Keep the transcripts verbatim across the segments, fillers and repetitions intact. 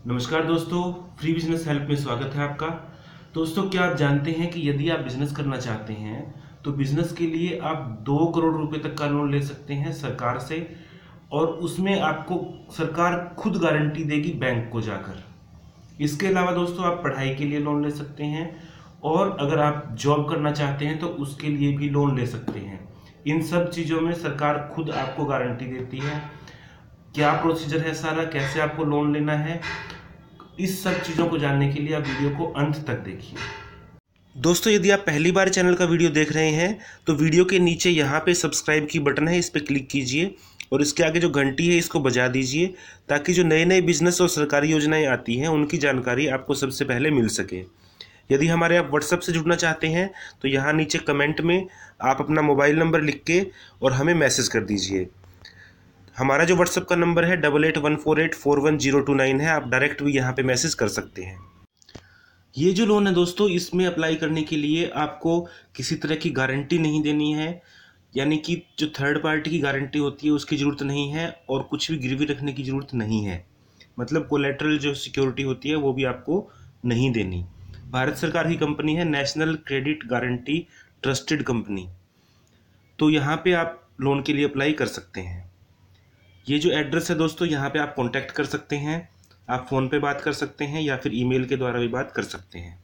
नमस्कार दोस्तों, free business help में स्वागत है आपका। दोस्तों, क्या आप जानते हैं कि यदि आप बिजनेस करना चाहते हैं तो बिजनेस के लिए आप दो करोड़ रुपए तक का लोन ले सकते हैं सरकार से, और उसमें आपको सरकार खुद गारंटी देगी बैंक को जाकर। इसके अलावा दोस्तों, आप पढ़ाई के लिए लोन ले सकते हैं, और अगर आप जॉब करना चाहते हैं तो उसके लिए भी लोन ले सकते हैं। इन सब चीज़ों में सरकार खुद आपको गारंटी देती है। क्या प्रोसीजर है सारा, कैसे आपको लोन लेना है, इस सब चीज़ों को जानने के लिए आप वीडियो को अंत तक देखिए। दोस्तों, यदि आप पहली बार चैनल का वीडियो देख रहे हैं तो वीडियो के नीचे यहाँ पे सब्सक्राइब की बटन है, इस पर क्लिक कीजिए और इसके आगे जो घंटी है इसको बजा दीजिए, ताकि जो नए नए बिजनेस और सरकारी योजनाएं आती हैं उनकी जानकारी आपको सबसे पहले मिल सके। यदि हमारे आप व्हाट्सएप से जुड़ना चाहते हैं तो यहाँ नीचे कमेंट में आप अपना मोबाइल नंबर लिख के और हमें मैसेज कर दीजिए। हमारा जो व्हाट्सएप का नंबर है double eight one four eight four one zero two nine है, आप डायरेक्ट भी यहाँ पे मैसेज कर सकते हैं। ये जो लोन है दोस्तों, इसमें अप्लाई करने के लिए आपको किसी तरह की गारंटी नहीं देनी है, यानी कि जो थर्ड पार्टी की गारंटी होती है उसकी ज़रूरत नहीं है, और कुछ भी गिरवी रखने की ज़रूरत नहीं है। मतलब कोलेटरल जो सिक्योरिटी होती है वो भी आपको नहीं देनी। भारत सरकार की कंपनी है national credit guarantee trusted company, तो यहाँ पे आप लोन के लिए अप्लाई कर सकते हैं। ये जो एड्रेस है दोस्तों, यहाँ पे आप कांटेक्ट कर सकते हैं, आप फ़ोन पे बात कर सकते हैं या फिर ईमेल के द्वारा भी बात कर सकते हैं।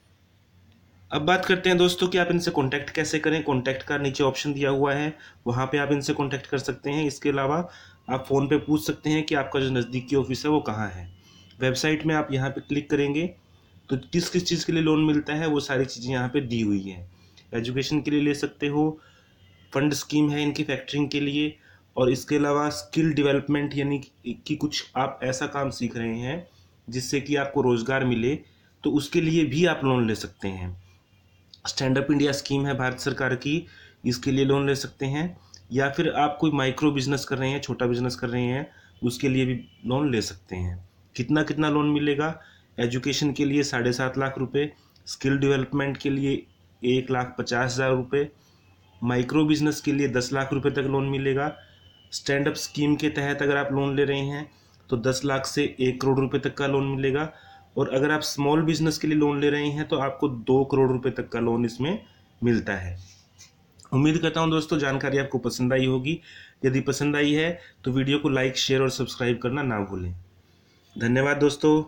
अब बात करते हैं दोस्तों कि आप इनसे कांटेक्ट कैसे करें। कांटेक्ट का नीचे ऑप्शन दिया हुआ है, वहाँ पे आप इनसे कांटेक्ट कर सकते हैं। इसके अलावा आप फ़ोन पे पूछ सकते हैं कि आपका जो नज़दीकी ऑफिस है वो कहाँ है। वेबसाइट में आप यहाँ पर क्लिक करेंगे तो किस किस चीज़ के लिए लोन मिलता है वो सारी चीज़ें यहाँ पर दी हुई हैं। एजुकेशन के लिए ले सकते हो, फंड स्कीम है इनकी फैक्टरिंग के लिए, और इसके अलावा स्किल डेवलपमेंट, यानी कि कुछ आप ऐसा काम सीख रहे हैं जिससे कि आपको रोज़गार मिले, तो उसके लिए भी आप लोन ले सकते हैं। स्टैंड अप इंडिया स्कीम है भारत सरकार की, इसके लिए लोन ले सकते हैं। या फिर आप कोई माइक्रो बिजनेस कर रहे हैं, छोटा बिजनेस कर रहे हैं, उसके लिए भी लोन ले सकते हैं। कितना कितना लोन मिलेगा? एजुकेशन के लिए साढ़े सात लाख रुपये, स्किल डेवलपमेंट के लिए एक लाख पचास हज़ार रुपये, माइक्रो बिजनेस के लिए दस लाख रुपये तक लोन मिलेगा। स्टैंड अप स्कीम के तहत अगर आप लोन ले रहे हैं तो दस लाख से एक करोड़ रुपए तक का लोन मिलेगा, और अगर आप स्मॉल बिजनेस के लिए लोन ले रहे हैं तो आपको दो करोड़ रुपए तक का लोन इसमें मिलता है। उम्मीद करता हूं दोस्तों जानकारी आपको पसंद आई होगी। यदि पसंद आई है तो वीडियो को लाइक, शेयर और सब्सक्राइब करना ना भूलें। धन्यवाद दोस्तों।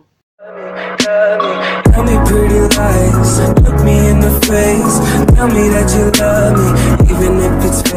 Tell me pretty lies, look me in the face, tell me that you love me, even if it's